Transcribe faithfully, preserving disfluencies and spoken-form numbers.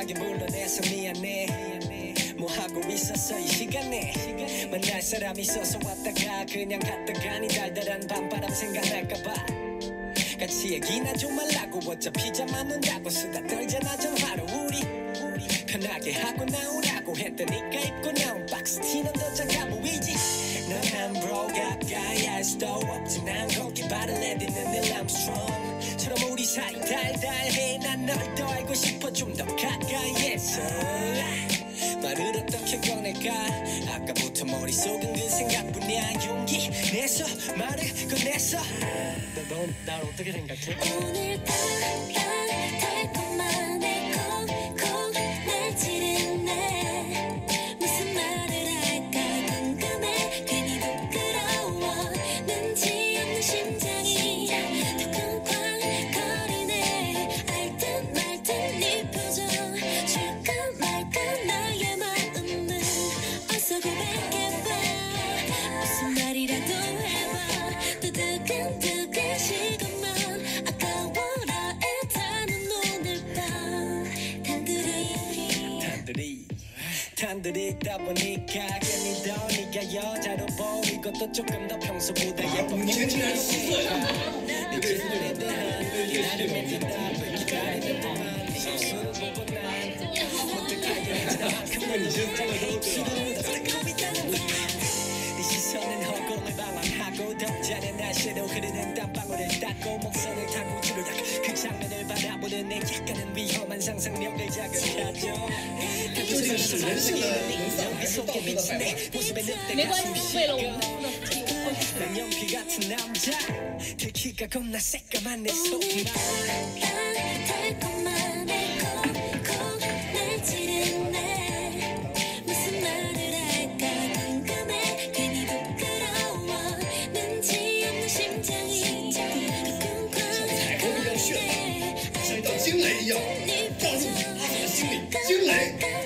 급하게 불러내서 미안해. 뭐 하고 있었어 이 시간에. 만날 사람 있어서 왔다가 그냥 갔다가니 달달한 밤바람 생각날까봐 같이 얘기나 좀 말라고. 어차피 잠안 온다고 수다 떨잖아 전화로. 우리 편하게 하고 나오라고 했더니까 입고 나온 박스 티는 더 작아 보이지. 넌 함부로 가까이 할 수도 없지. 난 거기 발을 내딛는 닐 암스트롱처럼 우리 사이 달달해. 난 널 더 알고 싶어 좀 더 가까이에서. 말을 어떻게 꺼낼까. 아까부터 머릿속은 그 생각뿐이야. 용기 내서 말을 꺼내서. 넌 날 어떻게 생각해? 오늘 밤 달콤한 내 콕콕 날 찌르네. 무슨 말을 할까 궁금해. 괜히 부끄러워. 눈치 없는 심장이 더 쿵쾅거리네. 알 듯 말 듯 네 표정. 줄까 말까 나의 마음은. 어서 고백해봐. 무슨 말이라도 해봐. 또 두근두근 시간만 아까워라 애타는 오늘 밤. 단둘이 단둘이 단둘이 있다 보니까 괜히 더 네가 여자로 보이고 또 조금 더 평소보다 예뻐 보이니까 내 짓들에 대한 나름의 대답을 기다리는 동안 네 실수를 보고 난 문득 알게 되는 지금은 어떻게 있다는 거야. 네 시선은 허공을 방황하고 덕자는 날씨로 흐르는 땀방울을 닦고 목선을 타고 지루락 그 장면을 바라보는 내 약간은 위험한 상상력을 자극하죠. 단순한 상상이는 네 연기 속에 미친 내 모습에 늑대가 숨쉬고 난 연필 같은 남자 들키가 겁나 새까만 내 오늘 속만. 밤 달콤한 내 콕콕 날 찌르네. 무슨 말을 할까 궁금해. 괜히 부끄러워. 눈치 없는 심장이 더 쿵쾅거리네. 像一道惊雷一样照入阿凡心里。惊雷。